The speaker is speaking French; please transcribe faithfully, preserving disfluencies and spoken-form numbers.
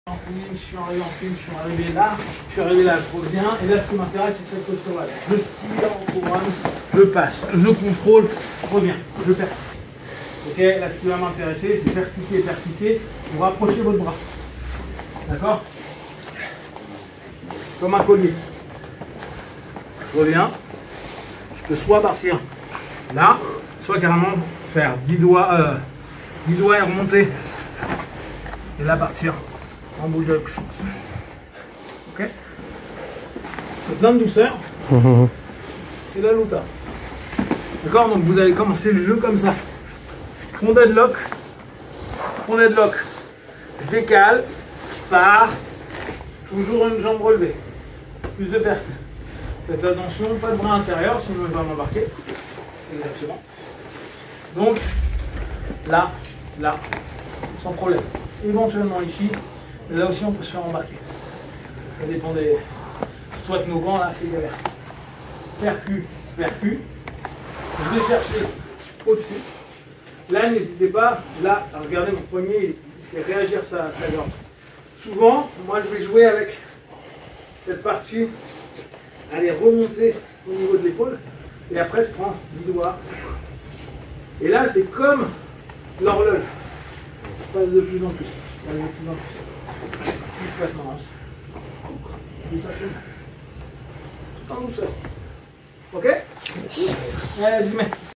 En pin, je suis arrivé en pin, je suis arrivé là, je suis arrivé là, je reviens, et là ce qui m'intéresse c'est cette posture-là. Je tire en couronne, je passe, je contrôle, je reviens, je percute. Ok, là ce qui va m'intéresser c'est percuter, percuter, vous rapprochez votre bras. D'accord? Comme un collier. Je reviens, je peux soit partir là, soit carrément faire dix doigts, euh, dix doigts et remonter, et là partir en boule de chance. Ok? C'est plein de douceur. C'est la luta. D'accord? Donc vous allez commencer le jeu comme ça. Front deadlock. Front deadlock. Je décale. Je pars. Toujours une jambe relevée. Plus de percute. Faites attention, pas de bras intérieur, sinon il va m'embarquer. Exactement. Donc, là, là, sans problème. Éventuellement ici, là aussi on peut se faire embarquer. Ça dépend des... Soit de nos gants, là c'est galère. Percu, percu. Je vais chercher au-dessus. Là, n'hésitez pas, là, à regarder mon poignet, il fait réagir sa, sa gorge. Souvent, moi je vais jouer avec cette partie, aller remonter au niveau de l'épaule, et après je prends dix doigts. Et là, c'est comme l'horloge. Je passe de plus en plus. Je passe de plus en plus. Je passe ma hanche. Et ça fait tout en douceur. Ok? Allez, j'y mets.